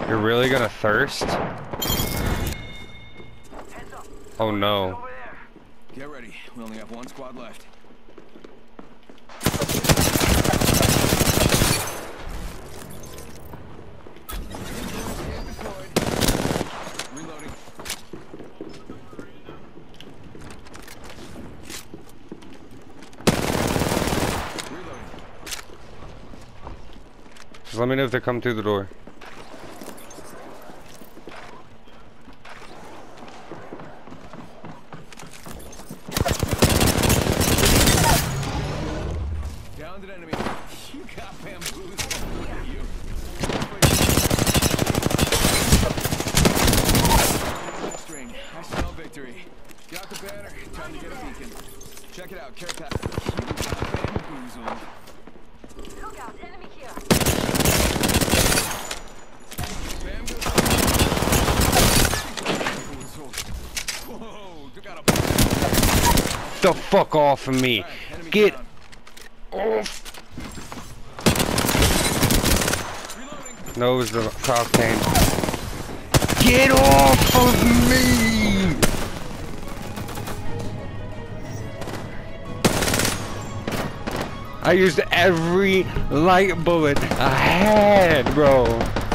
You're really gonna thirst? Oh no. Get ready. We only have one squad left. Reloading. Reloading. Just let me know if they come through the door. Downed an enemy. You got bamboozled. Look at you. Strain. I smell victory. Got the banner. Time to get a beacon. Check it out. Care package. You got bamboozled. Look out, enemy here. Bamboozled. Whoa, took out a... The fuck off of me. Enemy Get down. off. Reloading. No, it was the cocktail. Get off of me! I used every light bullet I had, bro.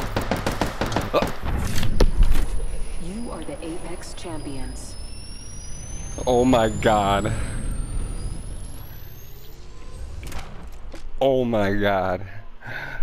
You are the Apex champions. Oh my god. Oh my god.